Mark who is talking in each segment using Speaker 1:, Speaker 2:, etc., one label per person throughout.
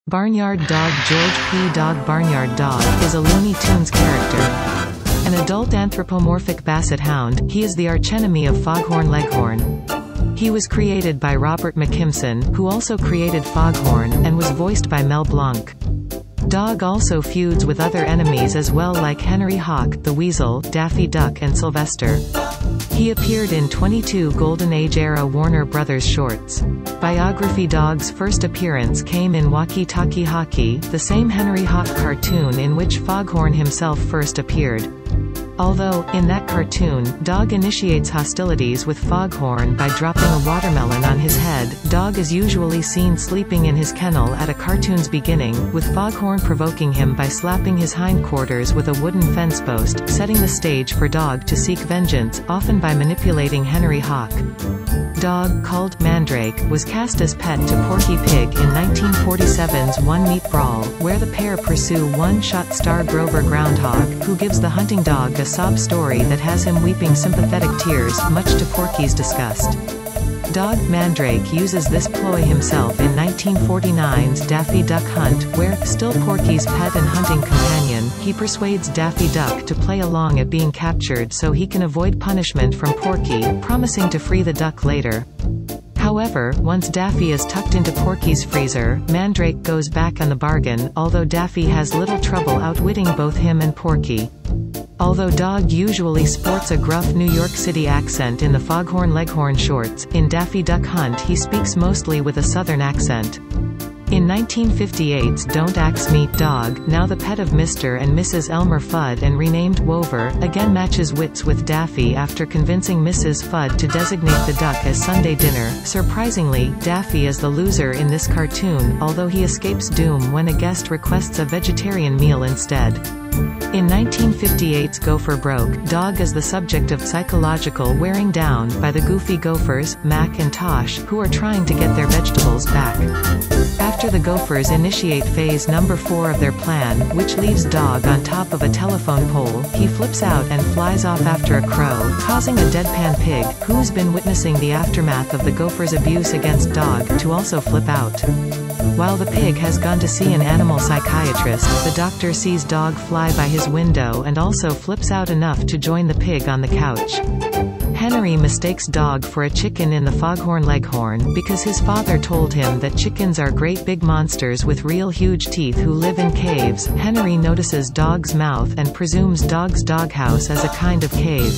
Speaker 1: Barnyard Dog. George P. Dog. Barnyard Dog is a Looney Tunes character. An adult anthropomorphic basset hound, he is the archenemy of Foghorn Leghorn. He was created by Robert McKimson, who also created Foghorn, and was voiced by Mel Blanc. Dog also feuds with other enemies as well, like Henry Hawk, the Weasel, Daffy Duck and Sylvester. He appeared in 22 Golden Age-era Warner Brothers shorts. Biography. Dog's first appearance came in Walkie Talkie Hockey, the same Henry Hawk cartoon in which Foghorn himself first appeared. Although, in that cartoon, Dog initiates hostilities with Foghorn by dropping a watermelon on his head. Dog is usually seen sleeping in his kennel at a cartoon's beginning, with Foghorn provoking him by slapping his hindquarters with a wooden fence post, setting the stage for Dog to seek vengeance, often by manipulating Henry Hawk. Dog, called Mandrake, was cast as pet to Porky Pig in 1947's One Meat Brawl, where the pair pursue one-shot Star Grover Groundhog, who gives the hunting dog a sob story that has him weeping sympathetic tears, much to Porky's disgust. Dog Mandrake uses this ploy himself in 1949's Daffy Duck Hunt, where, still Porky's pet and hunting companion, he persuades Daffy Duck to play along at being captured so he can avoid punishment from Porky, promising to free the duck later. However, once Daffy is tucked into Porky's freezer, Mandrake goes back on the bargain, although Daffy has little trouble outwitting both him and Porky. Although Dog usually sports a gruff New York City accent in the Foghorn Leghorn shorts, in Daffy Duck Hunt he speaks mostly with a southern accent. In 1958's Don't Ax Me, Dog, now the pet of Mr. and Mrs. Elmer Fudd and renamed Wover, again matches wits with Daffy after convincing Mrs. Fudd to designate the duck as Sunday dinner. Surprisingly, Daffy is the loser in this cartoon, although he escapes doom when a guest requests a vegetarian meal instead. In 1958's Gopher Broke, Dog is the subject of psychological wearing down by the Goofy Gophers, Mac and Tosh, who are trying to get their vegetables back. After the Gophers initiate phase number 4 of their plan, which leaves Dog on top of a telephone pole, he flips out and flies off after a crow, causing a deadpan pig, who's been witnessing the aftermath of the Gophers' abuse against Dog, to also flip out. While the pig has gone to see an animal psychiatrist, the doctor sees Dog fly by his window and also flips out enough to join the pig on the couch. Henry mistakes Dog for a chicken in the Foghorn Leghorn, because his father told him that chickens are great big monsters with real huge teeth who live in caves. Henry notices Dog's mouth and presumes Dog's doghouse as a kind of cave.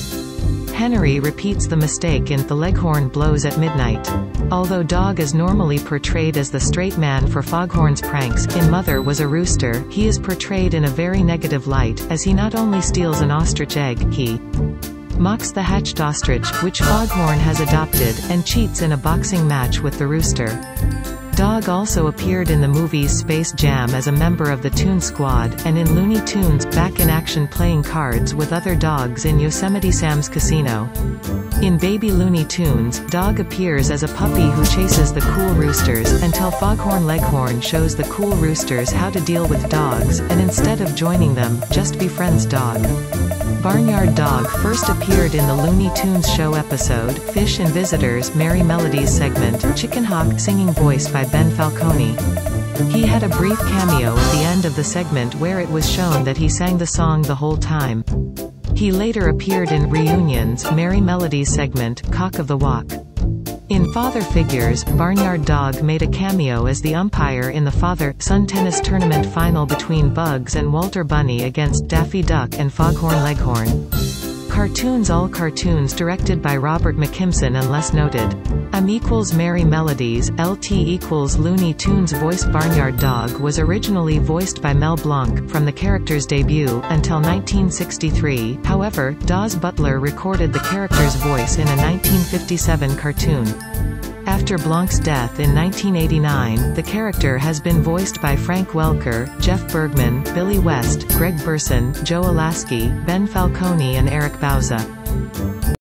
Speaker 1: Henry repeats the mistake in The Leghorn Blows at Midnight. Although Dog is normally portrayed as the straight man for Foghorn's pranks, in Mother Was a Rooster, he is portrayed in a very negative light, as he not only steals an ostrich egg, he mocks the hatched ostrich, which Foghorn has adopted, and cheats in a boxing match with the rooster. Dog also appeared in the movies Space Jam as a member of the Toon Squad, and in Looney Tunes Back in Action playing cards with other dogs in Yosemite Sam's Casino. In Baby Looney Tunes, Dog appears as a puppy who chases the cool roosters, until Foghorn Leghorn shows the cool roosters how to deal with dogs, and instead of joining them, just befriends Dog. Barnyard Dog first appeared in the Looney Tunes show episode, Fish and Visitors Merry Melodies segment, Chicken Hawk singing voiced by Ben Falcone. He had a brief cameo at the end of the segment where it was shown that he sang the song the whole time. He later appeared in Reunions Merry Melodies segment, Cock of the Walk. In Father Figures, Barnyard Dog made a cameo as the umpire in the father-son tennis tournament final between Bugs and Walter Bunny against Daffy Duck and Foghorn Leghorn. Cartoons. All cartoons directed by Robert McKimson unless noted. Merry Melodies, LT = Looney Tunes. Voice. Barnyard Dog was originally voiced by Mel Blanc, from the character's debut, until 1963, however, Daws Butler recorded the character's voice in a 1957 cartoon. After Blanc's death in 1989, the character has been voiced by Frank Welker, Jeff Bergman, Billy West, Greg Burson, Joe Alaskey, Ben Falcone and Eric Bauza.